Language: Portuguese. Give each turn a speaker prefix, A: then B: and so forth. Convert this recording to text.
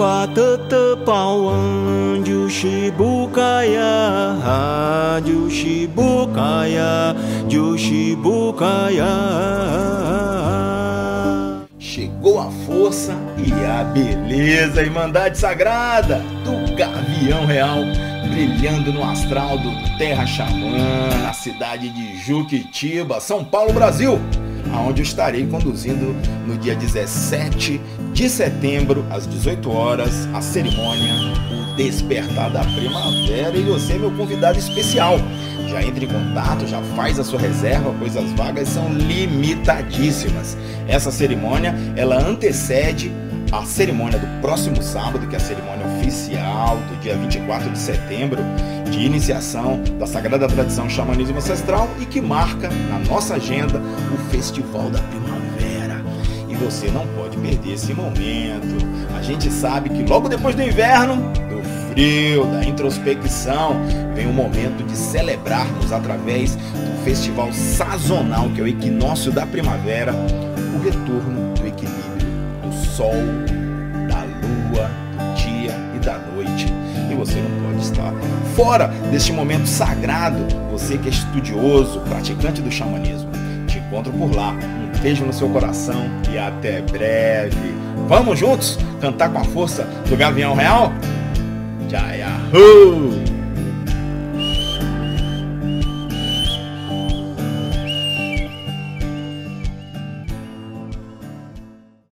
A: Patata Pauan Jushibukaya Jushibukaya Jushibukaya.
B: Chegou a força e a beleza, a Irmandade Sagrada do Gavião Real, brilhando no astral do Terra Xamã, na cidade de Juquitiba, São Paulo, Brasil, aonde eu estarei conduzindo no dia 17 de setembro, às 18 horas, a cerimônia O Despertar da Primavera, e você é meu convidado especial. Já entre em contato, já faz a sua reserva, pois as vagas são limitadíssimas. Essa cerimônia, ela antecede a cerimônia do próximo sábado, que é a cerimônia oficial do dia 24 de setembro, de iniciação da Sagrada Tradição Xamanismo Ancestral, e que marca na nossa agenda o Festival da Primavera. E você não pode perder esse momento. A gente sabe que logo depois do inverno, do frio, da introspecção, vem o momento de celebrarmos através do festival sazonal, que é o equinócio da primavera, o retorno do equilíbrio do sol, da lua, do dia e da noite. E você não pode estar fora deste momento sagrado. Você que é estudioso, praticante do xamanismo, te encontro por lá. Um beijo no seu coração e até breve. Vamos juntos cantar com a força do Gavião Real? Jai Ho!